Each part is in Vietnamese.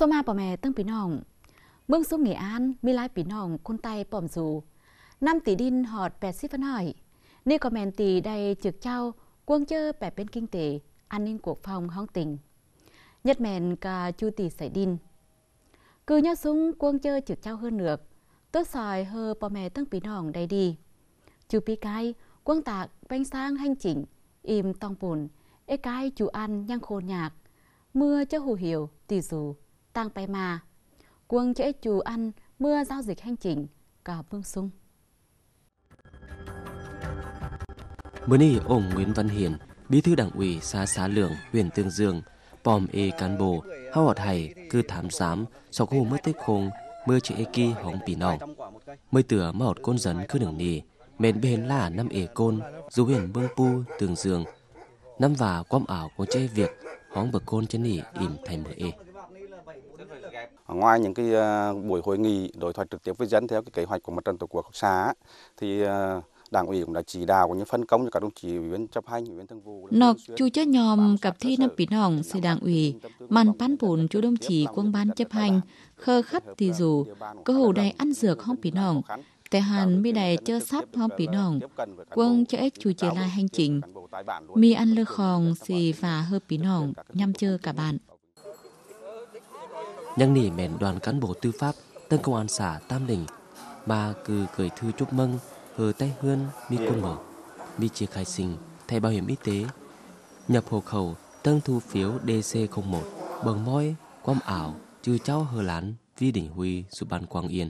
สมาป่อแม่ตั้งปีน้องเมืองสุงเหงียนมีหลายปีน้องคนไตป่อมสู่น้ำตีดินหอด80 น้อยนี่ก็แมนตีได้จึกเจ้ากวงเจอแปดเป็นkinh tế an ninh quốc phòng hong tỉnh nhất mẹn cả chu tỷ sải đin cứ nhớ súng quang chơi trực trao hơn nước tốt sòi hơ bò mẹ tăng bí nòng đầy đi chu pi cái quang tạc bánh sang hành chỉnh im tòng bùn ê cái chu ăn nhang khô nhạc mưa cho hù hiểu tỷ dù tăng bay mà quang cho chu ăn mưa giao dịch hành chỉnh cả mương sung bữa nay ông Nguyễn Văn Hiển bí thư đảng ủy xã Xá Lượng huyện Tương Dương pom cán bộ hao họt hay cứ thám giám sau khu mất tích khung mưa chỉ eki hóng pì nòng mới tửa mà họt côn dấn cứ đừng nì mền bên là năm côn dù huyện Bương Pu Tương Dương năm và quam ảo của chơi việc hóng bậc côn trên nỉ im thành mờ Ngoài những cái buổi hội nghị đối thoại trực tiếp với dân theo cái kế hoạch của Mặt trận Tổ quốc xã thì Đảng ủy cũng đã chỉ đạo cũng như phân công cho các đồng chí ủy viên chấp hành, ủy viên thường vụ. Nọc chu cho nhòm cặp thi năm bí nòng sự Đảng ủy màn bán bùn chú đồng chí quân ban chấp hành khơ khắt thì dù có hồ đầy ăn dược hong bí nòng tại hàn mi đầy chơ sắp hong bí nòng quân cho ếch chu chia lai hành trình mi ăn lơ khòng xì và hơ bí nòng nhằm chơ cả bạn. Nhăng nỉ mền đoàn cán bộ tư pháp tân công an xã Tam Đình mà cứ gửi thư chúc mừng hờ tay hươn mi côn mở mi chia khai sinh thẻ bảo hiểm y tế nhập hộ khẩu tân thu phiếu DC01 bằng môi quam ảo trừ cháu hờ lán vi đỉnh huy su ban Quang Yên.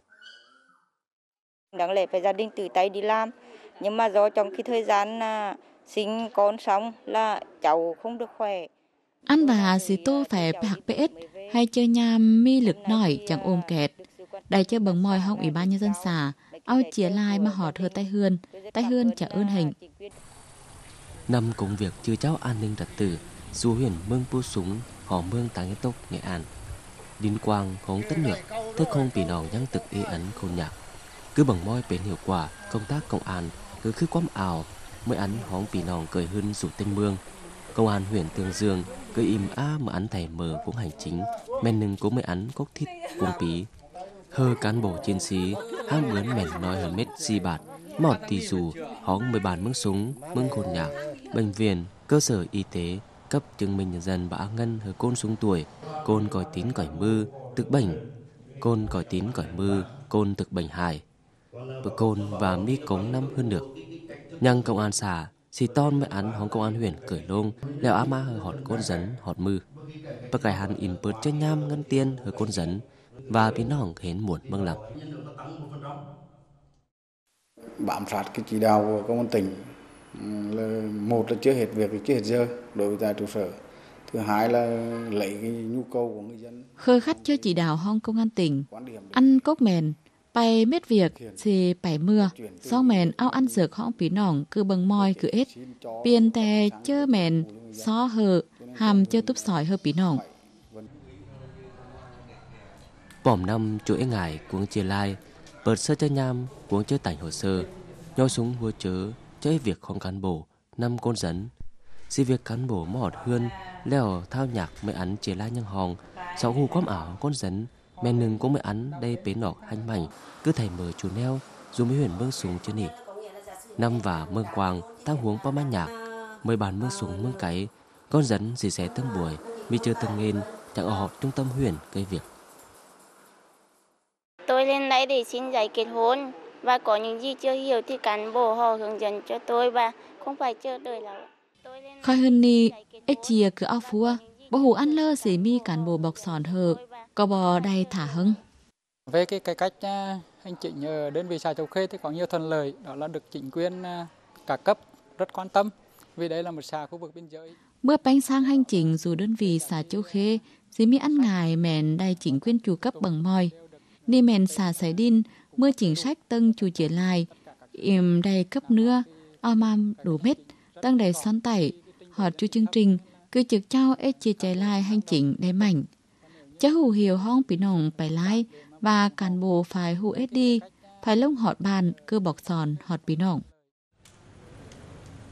Đáng lẽ phải gia đình tự tay đi làm nhưng mà do trong khi thời gian sinh con xong là cháu không được khỏe. Ăn và xì tô phải bạc PS hay chơi nham mi lực nổi chẳng ôm kẹt đại chơi bằng môi hong ủy ban nhân dân xã ao chia lai mà họ thơ tay hươn trả ơn hình năm công việc chưa cháu an ninh trật tự du huyền mương pu súng họ mương tàng cái tốc Nghệ An Đinh Quang hóng tất nhược thức không bị nòng nhăng thực y ấn khôn nhạc cứ bằng môi bền hiệu quả công tác công an cứ khứ quắm ảo mới ấn hóng bị nòng cười hơn rủ tinh mương công an huyện Tương Dương cứ im mà ấn thầy mở vốn hành chính men nưng cũng mới ấn cốc thịt cuồng pí hơ cán bộ chiến sĩ hang bướn mèn nói hờ mét xi bạt mọt tì dù hóng 10 bàn mương súng mương khôn nhạc bệnh viện cơ sở y tế cấp chứng minh nhân dân bả ngân hờ côn súng tuổi côn còi tín còi mư thực bệnh côn còi tín còi mư côn thực bệnh hài bờ côn và mi cống năm hơn được nhăng công an xã xì ton mới ăn hóng công an huyện cởi lông leo á ma hờ họt côn dấn họt mư bậc cải hàn in bớt chân nham ngân tiên hờ côn dấn và biến nòng hến muộn mâng lặng. Bám sát cái chỉ đạo của công an tỉnh là một là chưa hết việc, chưa hết giờ đối với tại trụ sở. Thứ hai là lấy cái nhu cầu của người dân. Khơi khắt cho chỉ đạo hong công an tỉnh ăn cốc mèn bay mết việc thì bảy mưa sau mèn ao ăn dược hong bí nòng cứ bằng môi cứ ết biên tè chơ mèn xó hờ hàm chơ túp sỏi hơ bí nòng. Bỏm năm chuỗi ngải cuống chia lai bợt sơ cho nham cuống chơi tảnh hồ sơ nhoi súng hua chớ chơi việc không cán bộ năm côn dấn si việc cán bộ mọt hươn leo thao nhạc mới ắn chia lai nhăng hòng sáu hù quắm ảo côn dấn men nưng cũng mới ắn đây bế nọc hành mảnh cứ thầy mở chủ neo dù mới huyền mương súng chưa nỉ năm và mương quang tăng huống pa ma nhạc 10 bàn mương súng mương cái con dấn dì xé tâm buổi mi chưa từng nghên chẳng ở họp trung tâm huyền gây việc. Tôi lên đây để xin giấy kết hôn và có những gì chưa hiểu thì cán bộ họ hướng dẫn cho tôi và không phải chờ đợi lâu. Khai hơn ni ếch chia cứ ao phua bò hủ ăn lơ xỉ mi cán bộ bọc sòn hờ có bò đầy thả hưng. Về cái cải cách hành chính ở đơn vị xã Châu Khê thì có nhiều thuận lợi đó là được chính quyền cả cấp rất quan tâm vì đây là một xã khu vực biên giới. Bữa bánh sang hành trình dù đơn vị xã Châu Khê xỉ mi ăn ngài mèn đầy chính quyền chủ cấp bằng mòi. Ni mèn xà sải đin mưa chính sách tân chủ chế lại im đầy cấp nưa ao mam đủ mét tăng đầy son tẩy họ chu chương trình cứ trực trao ếch chia chạy lại hành trình đầy mảnh cháu hù hiểu hong bí nòng phải lai và cán bộ phải hù ếch đi phải lông họt bàn cơ bọc sòn họt bí nòng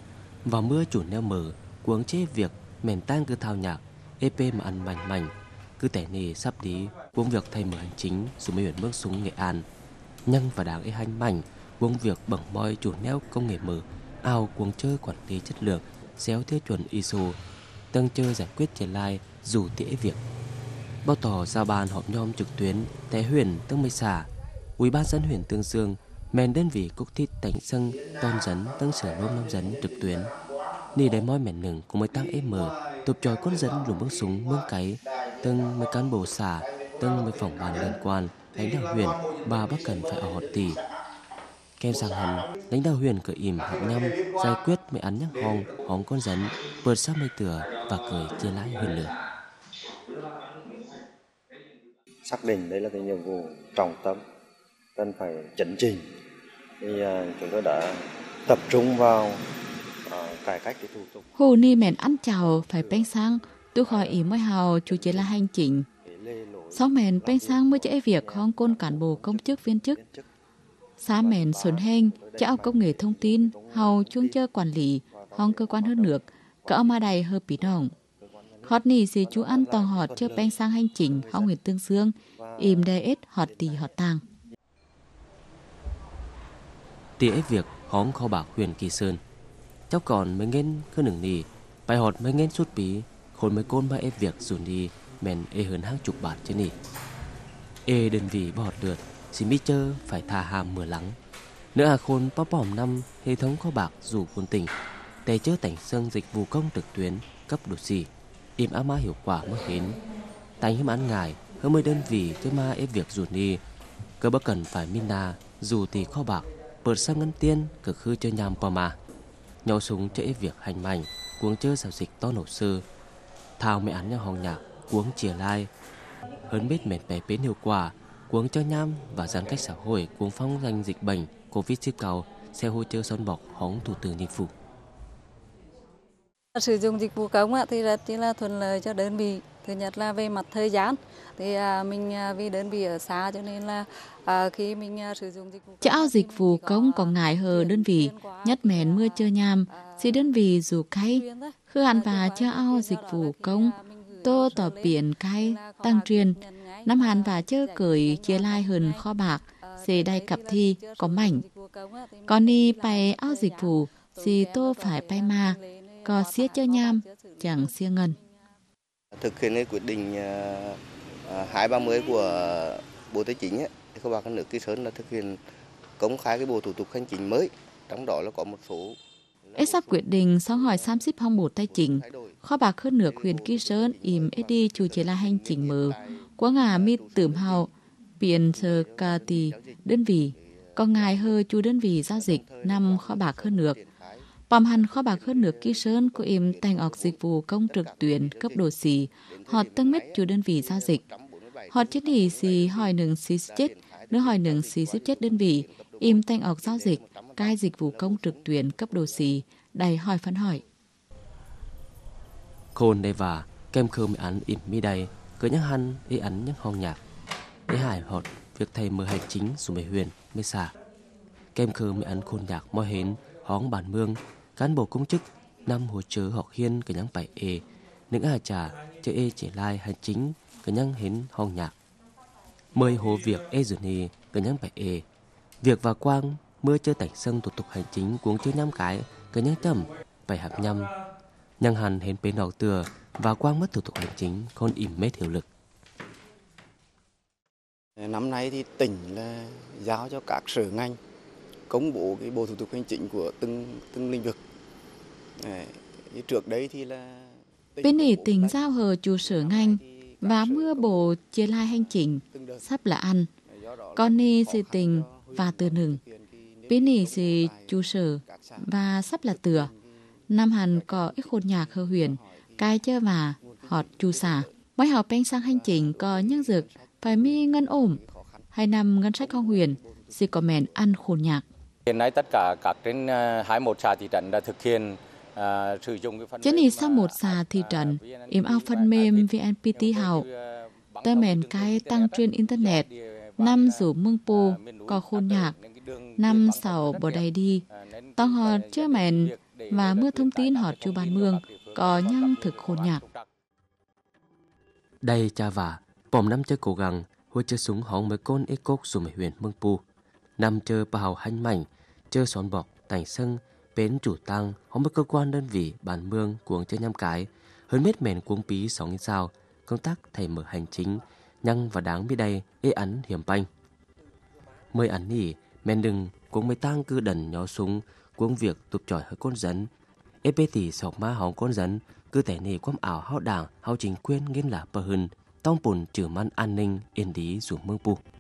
vào mưa chủ neo mở cuống chế việc mèn tang cứ thao nhạc ep mà ăn mảnh mảnh cứ tẻ nề sắp đi công việc thay mở hành chính dù mấy huyện Mương Súng Nghệ An nhân và đáng ấy hành mạnh công việc bằng moi chủ neo công nghệ mở ao cuồng chơi quản lý chất lượng xéo tiêu chuẩn ISO tăng chơi giải quyết triển lai dù tỉa việc bao tỏ giao ban họp nhóm trực tuyến tại huyện Tương Mây Xả Ủy ban dân huyện Tương Dương men đơn vị cúc thít tỉnh sân tôn dẫn tăng sửa lôm nông dẫn trực tuyến ni để moi mẹn nừng cũng mới tăng em mở tập trò con dẫn lùm bước súng mương cái từng mấy cán bộ xã từng mấy phòng ban liên quan lãnh đạo huyện bà bác cần phải ở họp tỷ kèm sang hẳn lãnh đạo huyện cởi im họp nhâm giải quyết mấy án nhắc hong con dẫn vượt sát mây tửa và cởi chia lái huyện lửa. Xác định đây là cái nhiệm vụ trọng tâm cần phải chấn chỉnh thì chúng tôi đã tập trung vào cải cách cái thủ tục. Hồ ni mẹn ăn chào phải bánh sang tôi khỏi ý mới hào chủ chế là hành trình sau mẹn bánh sang mới chế việc hong côn cán bộ công chức viên chức xã mẹn xuân heng cháu công nghệ thông tin hào chuông chơi quản lý hong cơ quan hơn nước cỡ ma đầy hơi bí nòng hot nì gì chú ăn toàn hot chơi bánh sang hành trình hong huyện Tương Dương im đê ít hot tì hot tàng tỉa việc hóng kho bạc huyện Kỳ Sơn cháu còn mới ngén cứ nừng nì bài họt mới ngén suốt bí khôn mới côn ba ép việc dù đi mền hơn hàng chục bạt chứ nì đơn vị bỏ họt lượt xin biết chơ phải tha hàm mưa lắng nữa khôn bóp bỏm năm hệ thống kho bạc dù quân tỉnh tè chớ tỉnh sân dịch vụ công trực tuyến cấp độ xì im á má hiệu quả mới đến tành hiếm án ngài hơn mới đơn vị chứ ma ép việc dù đi cơ bất cần phải mina dù thì kho bạc bớt sang ngân tiên cực khư chơi nhàm pa mà nhau súng chơi việc hành mạnh cuống chơi giao dịch to nổ sư thao mẹ án nhau hòng nhạc cuống chia lai hơn biết mệt bè bến hiệu quả cuống cho nham và giãn cách xã hội cuống phong danh dịch bệnh Covid-19 xe hỗ trợ son bọc hóng thủ tướng chính phủ. Sử dụng dịch vụ công thì rất là thuận lợi cho đơn vị. Thứ nhất là về mặt thời gian thì mình vì đơn vị ở xa cho nên là khi mình sử dụng dịch vụ cháu dịch vụ công có ngại hờ đơn vị nhất mẹn mưa chơi nhàm thì đơn vị dù cay khứ hẳn và cháu dịch vụ công tô tỏ biển cay tăng truyền năm hàn và chơ cởi chia lai hơn kho bạc xề đai cặp thi có mảnh còn đi bay ao dịch vụ thì tô phải bay ma có xía chơi nham chẳng xía ngân. Thực hiện cái quyết định 230 của Bộ Tài chính thì kho bạc nhà nước Kỳ Sơn là thực hiện công khai cái bộ thủ tục hành chính mới, trong đó là có một số sắp quyết định sau hỏi xăm xếp hong Bộ Tài chính kho bạc hơn nước huyện Kỳ Sơn im đi chủ chế là hành chính mở quá ngà mi tưởng hào biển sơ ca tì đơn vị còn ngài hơ chủ đơn vị giao dịch nằm kho bạc hơn nước bàm hẳn kho bạc hơn nước Kỳ Sơn của im thành ọc dịch vụ công trực tuyến cấp độ xì họ tăng mít chủ đơn vị giao dịch họ chết đi xì hỏi nừng xì chết nếu hỏi nừng xì chết đơn vị im thành ọc giao dịch cai dịch vụ công trực tuyến cấp độ xì đầy hỏi phán hỏi khôn đây và kem khơ mới ăn im mi đây cứ nhắc hăn ý ăn nhắc hong nhạc ý hải họt việc thầy mở hành chính dù mày huyền mới xả kem khơ mới ăn khôn nhạc moi hến hóng bản mương cán bộ công chức năm hỗ trợ họ khiên cái nhang bảy những ai trả cho chỉ lai hành chính cái nhang hến hong nhạc mời hồ việc dùn hi cái nhang bảy việc và quang mưa chơi tạch sân thủ tục hành chính cuống chơi nhăm cái nhang chậm bảy hạp nhăm nhang hàn hến bến đỏ từa và quang mất thủ tục hành chính con ỉm mết hiệu lực. Năm nay thì tỉnh là giao cho các sở ngành công bố cái bộ thủ tục hành chính của từng lĩnh vực. Trước đây thì là bên này tỉnh giao hờ chủ sở ngành và mưa bộ chia lai hành chính sắp là ăn còn ni sự tình và từ nừng bên này sự chủ sở và sắp là từa năm hàn có ít khôn nhạc hơ huyền cai chơi mà họt chu xả mới học bánh sang hành trình có nhân dực phải mi ngân ổm hay nằm ngân sách không huyền thì có mẹn ăn khôn nhạc. Hiện nay tất cả các trên 21 xã thị trấn đã thực hiện sử dụng cái phần mềm sau một xã thị trấn im ao phần mềm VNPT hào tơ mẹn cái tăng trên internet năm rủ mương po có khôn nhạc năm sáu bỏ đầy đi tao họ chưa mẹn và mưa thông tin họ chu bàn mương có nhăng thực khôn nhạc. Đây cha vả, bòm năm chơi cố gắng, hồi chơi súng hóng mấy con ế cốc dù mấy huyện Mương Pu. Năm chơi bào hành mảnh, chơi xón bọc, tành sân, bến chủ tăng, hóng mấy cơ quan đơn vị, bản mương, cuồng chơi nhăm cái, hơn mét mền cuống pí 6 sao, công tác thầy mở hành chính, nhăng và đáng biết đây, ế ắn hiểm banh. Mời ắn nỉ, men đừng, cuống mấy tang cư đần nhó súng, cuống việc tụp trỏi hơi con dẫn. Ê bê tỉ sọc má hóng con dẫn, cứ tẻ nỉ quắm ảo hao đảng, hao chính quyền nghiên là bờ hân, tông bùn trừ man an ninh, yên lý dù Mương Pu.